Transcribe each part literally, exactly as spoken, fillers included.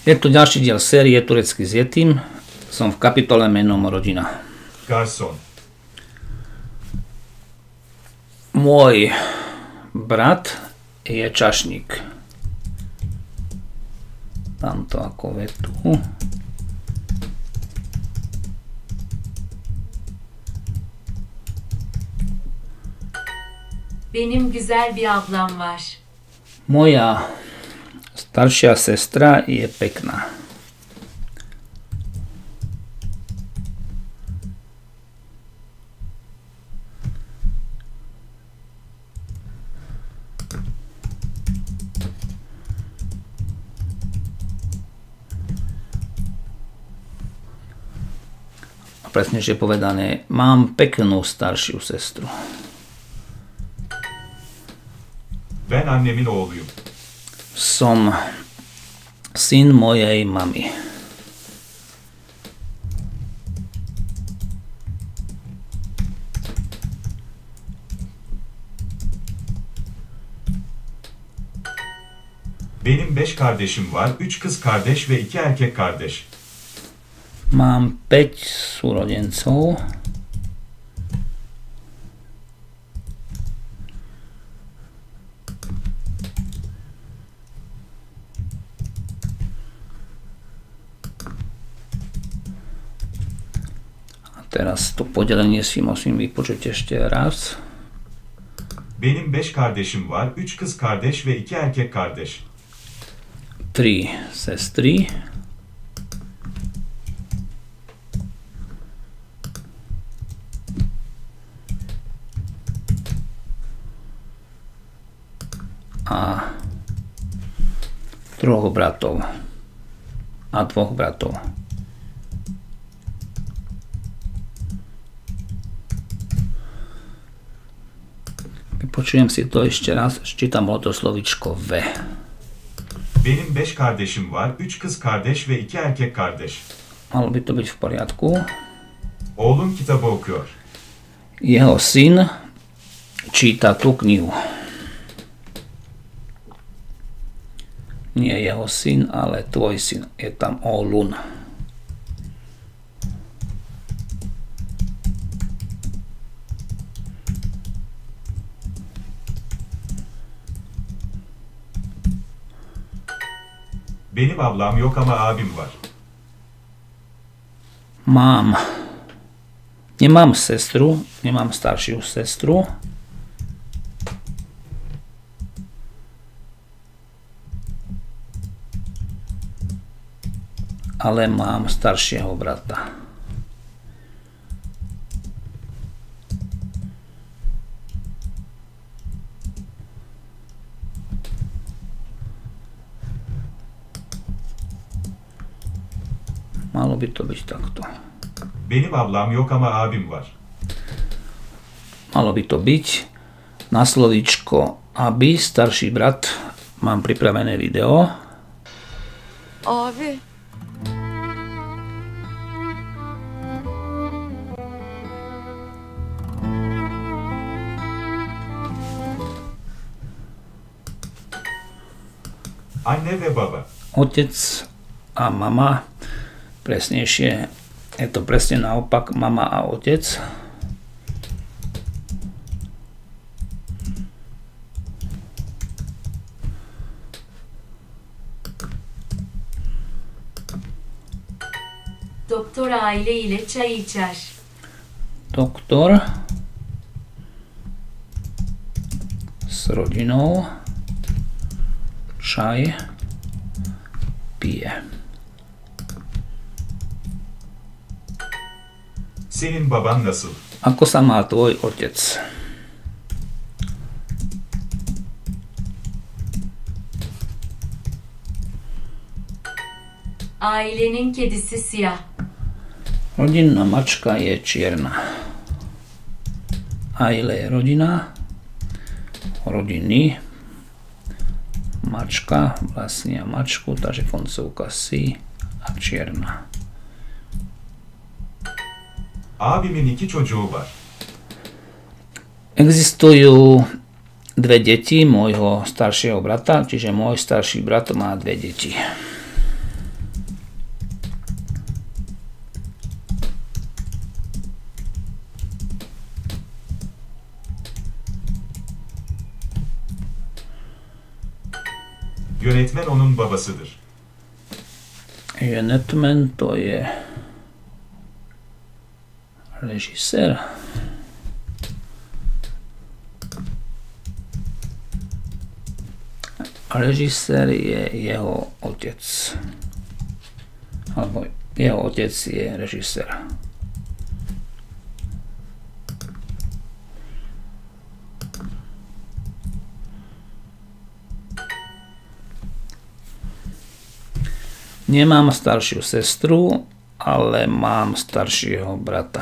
Je tu ďalší diel série Turecký s Yetim. Som v kapitole menom Rodina. Garson. Môj brat je čašník. Dám to ako vetu. Benim güzel bir ablam var. Moja staršia sestra je pekná. A presnejšie povedané, mám peknú staršiu sestru. Ben annemin oğluyum. Som syn mojej mamy. Benim beş kardeşim var. Üç kız kardeş ve iki erkek kardeş. Mám päť súrodencov. Teraz to podelenie si musím vypočuť ešte raz. Benim beş kardeşim var. Üç kız kardeş ve iki erkek kardeş. Tri sestry. A troch bratov. A dvoch bratov. Vypočujem si to ešte raz. Čítam to slovíčko V. Benim beş kardeşim var. Üç kız kardeş ve iki erkek kardeş. Malo by to byť v poriadku. Oğlum kitabı okuyor. Jeho syn číta tú knihu. Nie jeho syn, ale tvoj syn. Je tam Oğlun. Benim ablam yok ama abim var. Mám. Nemám sestru, nemám staršiu sestru. Ale mám staršieho brata. Malo by to byť takto. Benim ablam yok ama abim var. Malo by to byť na slovíčko aby, starší brat. Mám pripravené video. Abi. Anne ve baba. Otec a mama. Presnejšie je to presne naopak, mama a otec. Doktor aile ile çay içer. Doktor s rodinou čaj pije. Senin baban nasıl? Ako sa má tvoj otec? Ailenin kedisi siyah. Rodinná mačka je čierna. Aile je rodina. Rodiny. Mačka vlastnia mačku, takže koncovka si a čierna. Abimin iki çocuğu var. Existujú dve deti môjho staršieho brata, čiže môj starší brat má dve deti. Yönetmen onun babasıdır. Yönetmen to je režisér. Režisér je jeho otec. Alebo jeho otec je režisér. Nemám staršiu sestru, ale mám staršieho brata.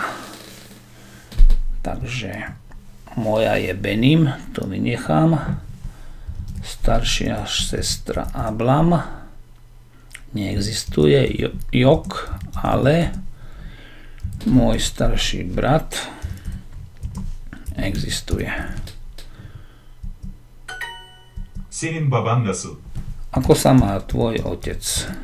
Takže moja je Benim, to vynechám. Staršia sestra Ablam neexistuje, Jok, ale môj starší brat existuje. Senin baban nasıl? Ako sa má tvoj otec?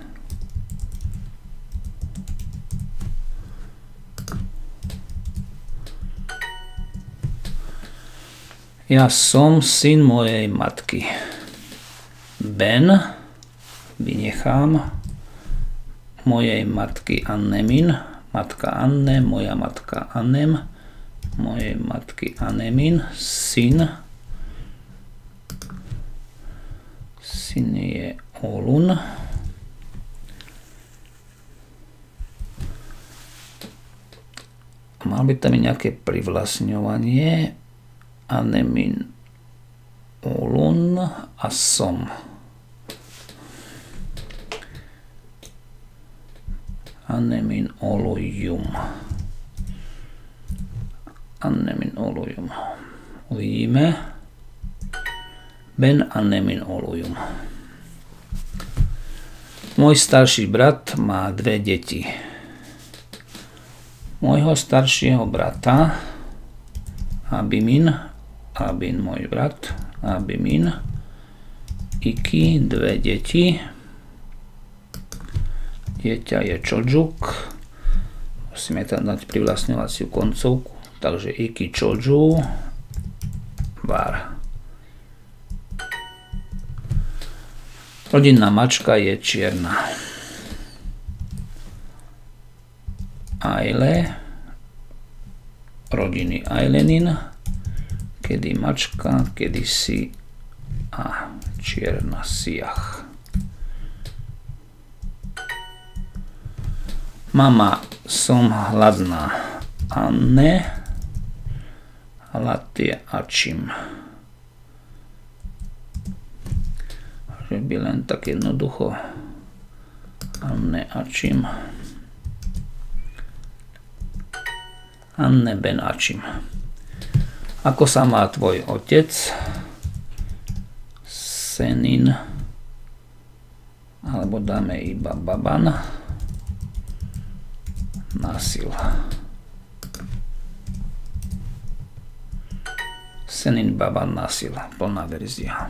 Ja som syn mojej matky. Ben, vynechám, mojej matky Annemin, matka Anne, moja matka Annem, mojej matky Annemin, syn, syn je Olun. Mal by tam nejaké privlastňovanie, Annemin, Olun a som. Annemin Olujum. Annemin Olujum. Uvidíme. Ben Annemin Olujum. Môj starší brat má dve deti. Môjho staršieho brata Abimin, Abin môj brat, Abimin, Iki, dve deti. Dieťa je Čodžuk. Musíme tam dať privlastňovaciu koncovku. Takže Iki Čodžu, Var. Rodinná mačka je čierna. Aile, rodiny Ailenin, kedy mačka, kedy si a čierna siach. Mama, som hladná. Anne, hlad je Ačim. Že by len tak jednoducho. Anne Ačim. Anne Ben Ačim. Ako sa má tvoj otec? Senin. Alebo dáme iba Baban. Nasil. Senin Baban Nasil. Plná verzia.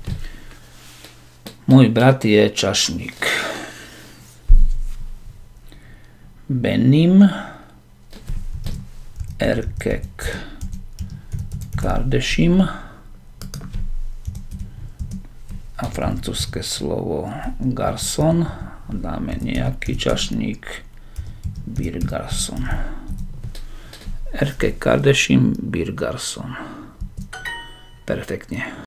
Môj brat je čašník. Benim Erkek Kardešim a francúzske slovo garçon. Dáme nejaký čašník Bir garçon. Erkek Kardešim Bir garçon. Perfektne.